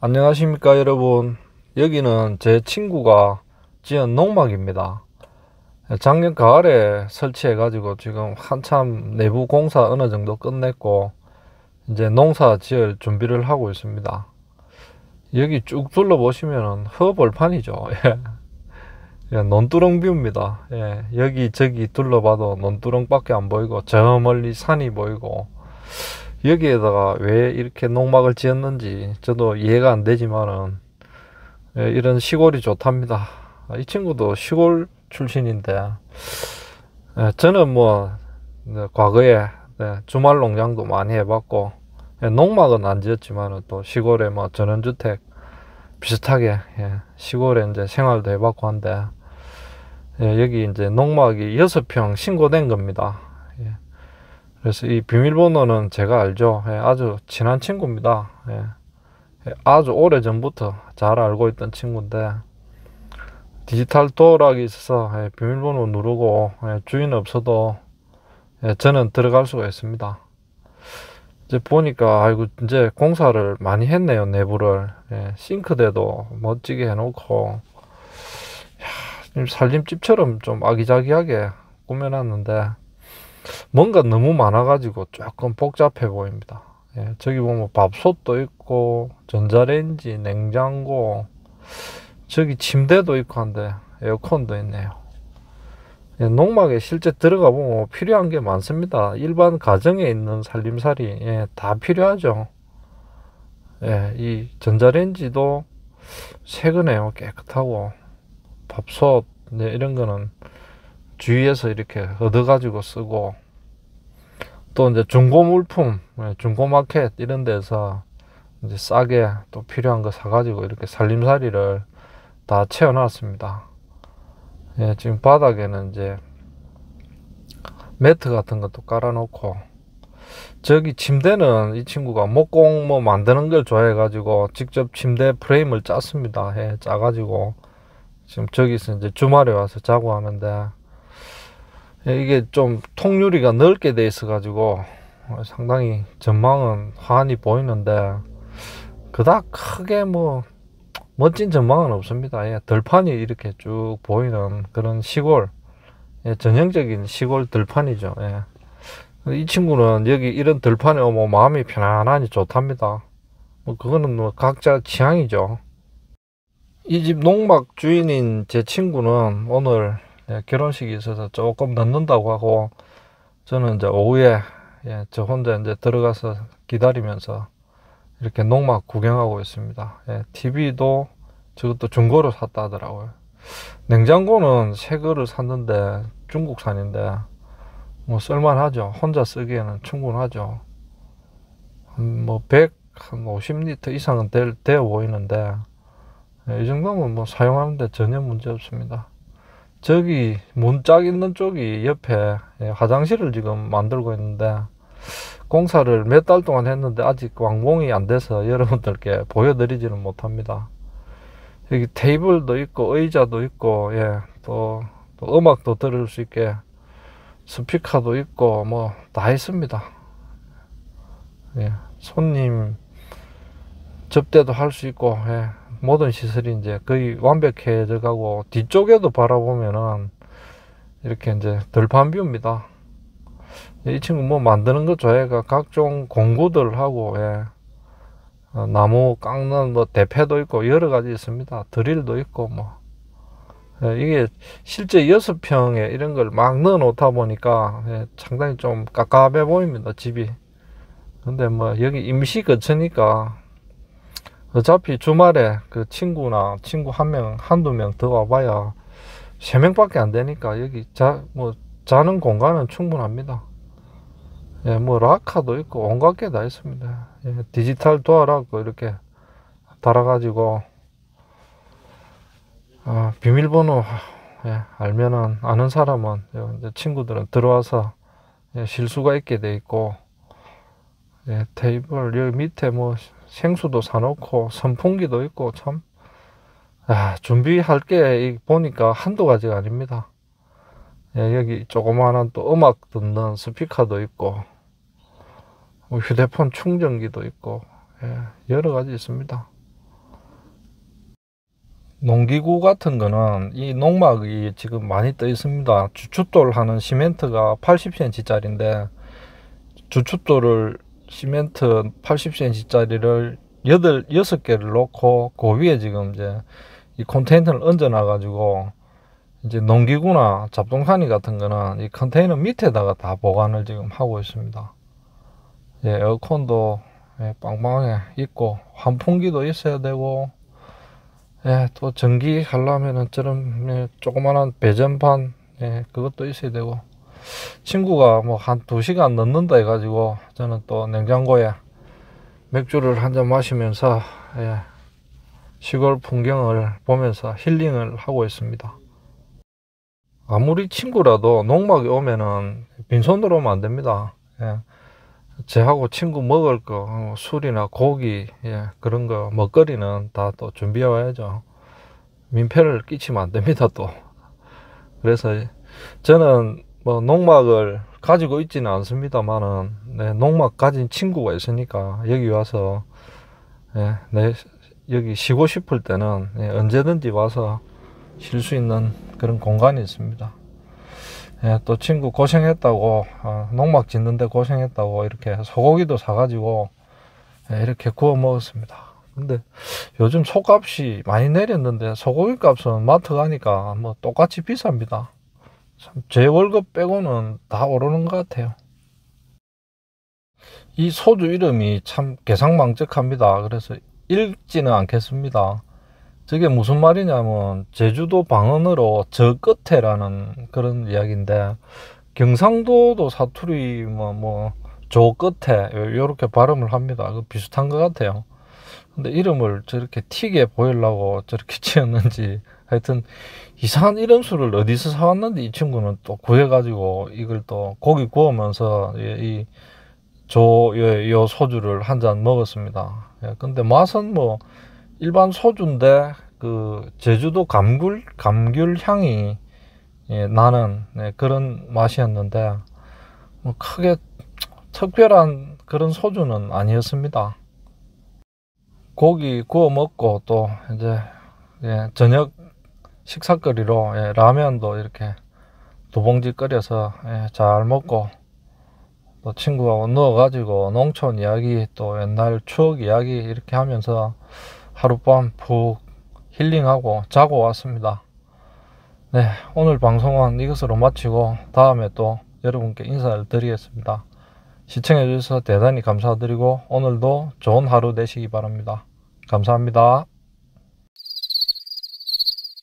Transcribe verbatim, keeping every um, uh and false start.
안녕하십니까 여러분. 여기는 제 친구가 지은 농막입니다. 작년 가을에 설치해 가지고 지금 한참 내부 공사 어느 정도 끝냈고 이제 농사 지을 준비를 하고 있습니다. 여기 쭉 둘러보시면은 허벌판이죠. 예. 예, 논두렁 뷰입니다. 예, 여기 저기 둘러봐도 논두렁밖에 안 보이고 저 멀리 산이 보이고, 여기에다가 왜 이렇게 농막을 지었는지 저도 이해가 안 되지만은 예, 이런 시골이 좋답니다. 아, 이 친구도 시골 출신인데 예, 저는 뭐 네, 과거에 네, 주말 농장도 많이 해봤고 예, 농막은 안 지었지만은 또 시골에 뭐 전원주택 비슷하게 예, 시골에 이제 생활도 해봤고 한데 예, 여기 이제 농막이 여섯 평 신고된 겁니다. 예, 그래서 이 비밀번호는 제가 알죠. 예, 아주 친한 친구입니다. 예, 예, 아주 오래 전부터 잘 알고 있던 친구인데 디지털 도어락이 있어서 예, 비밀번호 누르고 예, 주인 없어도 예, 저는 들어갈 수가 있습니다. 이제 보니까 아이고 이제 공사를 많이 했네요. 내부를 예, 싱크대도 멋지게 해놓고 야, 살림집처럼 좀 아기자기하게 꾸며놨는데 뭔가 너무 많아가지고 조금 복잡해 보입니다. 예, 저기 보면 밥솥도 있고 전자레인지, 냉장고, 저기 침대도 있고 한데 에어컨도 있네요. 예, 농막에 실제 들어가 보면 필요한 게 많습니다. 일반 가정에 있는 살림살이 예, 다 필요하죠. 예, 이 전자레인지도 새 거네요. 깨끗하고 밥솥 네, 이런 거는 주위에서 이렇게 얻어가지고 쓰고, 또 이제 중고 물품, 예, 중고 마켓 이런 데서 이제 싸게 또 필요한 거 사가지고 이렇게 살림살이를 다 채워놨습니다. 예, 지금 바닥에는 이제 매트 같은 것도 깔아놓고, 저기 침대는 이 친구가 목공 뭐 만드는 걸 좋아해가지고 직접 침대 프레임을 짰습니다. 예, 짜가지고 지금 저기서 이제 주말에 와서 자고 하는데 예, 이게 좀 통유리가 넓게 돼 있어가지고 상당히 전망은 환히 보이는데 그닥 크게 뭐 멋진 전망은 없습니다. 예, 들판이 이렇게 쭉 보이는 그런 시골, 예, 전형적인 시골 들판이죠. 예. 이 친구는 여기 이런 들판에 오면 마음이 편안하니 좋답니다. 뭐 그거는 뭐 각자 취향이죠. 이 집 농막 주인인 제 친구는 오늘 예, 결혼식이 있어서 조금 늦는다고 하고 저는 이제 오후에 예, 저 혼자 이제 들어가서 기다리면서 이렇게 농막 구경하고 있습니다. 예, 티비도 저것도 중고로 샀다 하더라고요. 냉장고는 새 거를 샀는데 중국산인데 뭐 쓸만하죠. 혼자 쓰기에는 충분하죠. 음, 뭐 백오십 리터 이상은 될, 되어 보이는데 예, 이 정도면 뭐 사용하는데 전혀 문제 없습니다. 저기 문짝 있는 쪽이 옆에 예, 화장실을 지금 만들고 있는데 공사를 몇 달 동안 했는데 아직 완공이 안 돼서 여러분들께 보여드리지는 못합니다. 여기 테이블도 있고 의자도 있고 예, 또, 또 음악도 들을 수 있게 스피커도 있고 뭐 다 있습니다. 예, 손님 접대도 할 수 있고 예, 모든 시설이 이제 거의 완벽해져 가고 뒤쪽에도 바라보면은 이렇게 이제 들판 뷰입니다. 이 친구 뭐 만드는 거 좋아해가 각종 공구들 하고 예, 어, 나무 깎는 뭐 대패도 있고 여러 가지 있습니다. 드릴도 있고 뭐 예, 이게 실제 여섯 평에 이런 걸 막 넣어 놓다 보니까 예, 상당히 좀 깝깝해 보입니다, 집이. 근데 뭐 여기 임시 거처니까 어차피 주말에 그 친구나 친구 한 명, 한두 명 더 와봐야 세 명밖에 안 되니까 여기 자, 뭐 자는 공간은 충분합니다. 예, 뭐 라카도 있고 온갖 게 다 있습니다. 예, 디지털 도어락 이렇게 달아가지고 아, 비밀번호 예, 알면은 아는 사람은 이제 친구들은 들어와서 예, 실수가 있게 돼 있고 예, 테이블 여기 밑에 뭐 생수도 사놓고 선풍기도 있고 참 아, 준비할 게 보니까 한두 가지가 아닙니다. 예, 여기 조그마한 또 음악 듣는 스피커도 있고 뭐 휴대폰 충전기도 있고 예, 여러 가지 있습니다. 농기구 같은 거는 이 농막이 지금 많이 떠 있습니다. 주춧돌 하는 시멘트가 팔십 센티미터짜리인데 주춧돌을 시멘트 팔십 센티미터짜리를 여덟, 여섯 개를 놓고 그 위에 지금 이제 이 컨테이너를 얹어 놔 가지고 이제 농기구나 잡동사니 같은 거는 이 컨테이너 밑에다가 다 보관을 지금 하고 있습니다. 예, 에어컨도 예, 빵빵하게 있고 환풍기도 있어야 되고, 예, 또 전기 하려면은 저런 예, 조그만한 배전판 예, 그것도 있어야 되고, 친구가 뭐 한 두 시간 넣는다 해가지고 저는 또 냉장고에 맥주를 한 잔 마시면서 예, 시골 풍경을 보면서 힐링을 하고 있습니다. 아무리 친구라도 농막에 오면은 빈손으로 오면 안 됩니다. 예. 제하고 친구 먹을 거 어, 술이나 고기 예, 그런 거 먹거리는 다 또 준비해 와야죠. 민폐를 끼치면 안 됩니다 또. 그래서 저는 뭐 농막을 가지고 있지는 않습니다만은 네, 농막 가진 친구가 있으니까 여기 와서 예, 내 여기 쉬고 싶을 때는 예, 언제든지 와서 쉴 수 있는 그런 공간이 있습니다. 예, 또 친구 고생했다고 어, 농막 짓는데 고생했다고 이렇게 소고기도 사가지고 예, 이렇게 구워 먹었습니다. 근데 요즘 소값이 많이 내렸는데 소고기 값은 마트 가니까 뭐 똑같이 비쌉니다. 참 제 월급 빼고는 다 오르는 것 같아요. 이 소주 이름이 참 개상망측합니다. 그래서 읽지는 않겠습니다. 저게 무슨 말이냐면 제주도 방언으로 저 끝에라는 그런 이야기인데, 경상도도 사투리 뭐 뭐 저 끝에 요렇게 발음을 합니다. 그 비슷한 것 같아요. 근데 이름을 저렇게 튀게 보이려고 저렇게 지었는지 하여튼 이상한 이름 수를 어디서 사왔는데 이 친구는 또 구해가지고 이걸 또 고기 구우면서 이 조 요 소주를 한 잔 먹었습니다. 예, 근데 맛은 뭐 일반 소주인데 그 제주도 감귤 감귤 향이 예, 나는 예, 그런 맛이었는데 뭐 크게 특별한 그런 소주는 아니었습니다. 고기 구워 먹고 또 이제 예, 저녁 식사거리로 예, 라면도 이렇게 두 봉지 끓여서 예, 잘 먹고, 또 친구하고 누워가지고 농촌 이야기 또 옛날 추억 이야기 이렇게 하면서 하룻밤 푹 힐링하고 자고 왔습니다. 네, 오늘 방송은 이것으로 마치고 다음에 또 여러분께 인사를 드리겠습니다. 시청해 주셔서 대단히 감사드리고 오늘도 좋은 하루 되시기 바랍니다. 감사합니다.